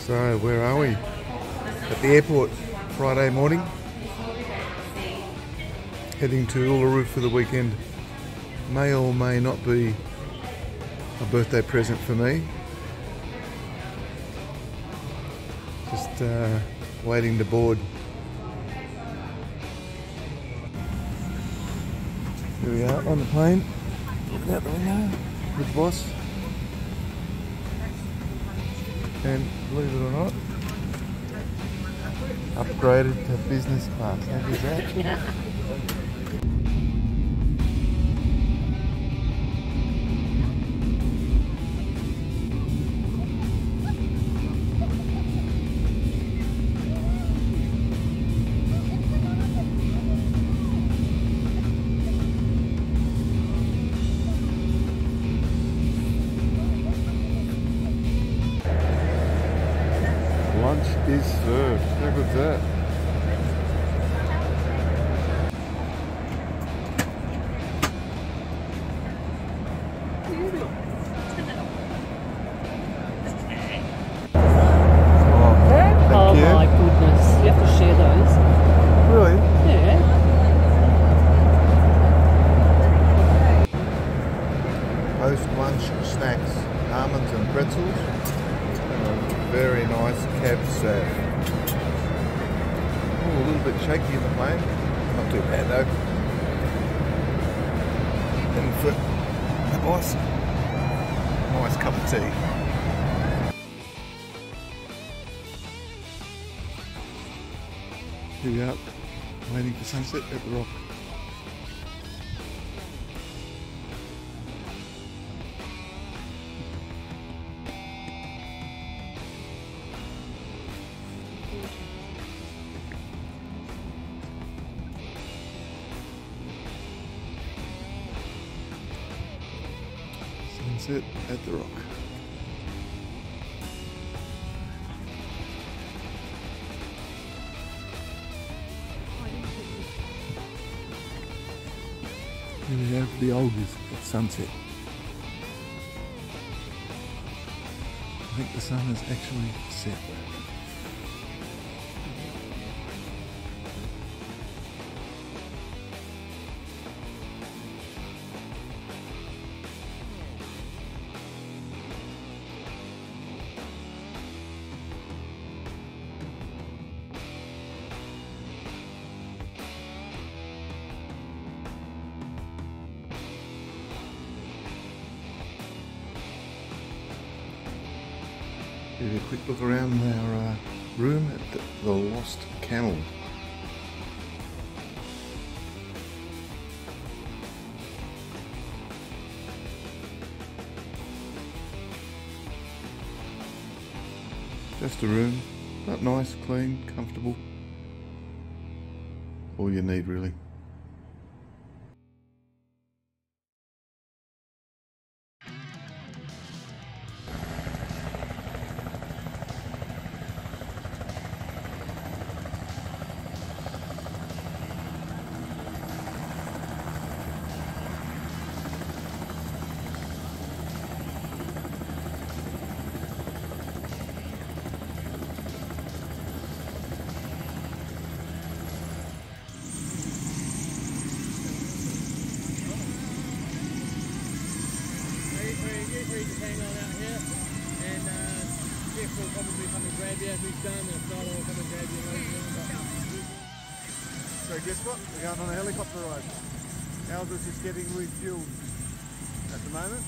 So where are we? At the airport, Friday morning. Heading to Uluru for the weekend. May or may not be a birthday present for me. Just waiting to board. Here we are on the plane. Looking out the window with the boss. And believe it or not, upgraded to business class. How good is that? Lunch is served. How good's that? Oh my goodness, you have to share those. Really? Yeah. Post-lunch snacks, almonds and pretzels. Very nice cab staff. Oh, a little bit shaky in the plane. Not too bad though. And for the boss, nice cup of tea. Here we are, waiting for sunset at the Rock. Sunset at the Rock. Here we have the Olgas at sunset. I think the sun has actually set. Give you a quick look around our room at the Lost Camel. Just a room, but nice, clean, comfortable. All you need really. Just hang on out here, and Jeff will probably come and grab you if he's done, and if not, I'll come and grab you later on. So guess what? We're going on a helicopter ride. Ours is just getting refueled at the moment.